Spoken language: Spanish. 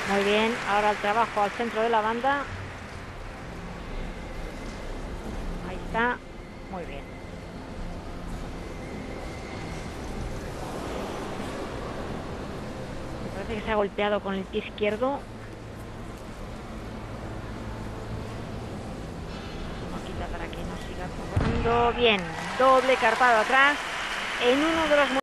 Muy bien, ahora el trabajo al centro de la banda. Ahí está, muy bien. Me parece que se ha golpeado con el pie izquierdo. Quita para que no siga jugando. Bien, doble carpado atrás en uno de los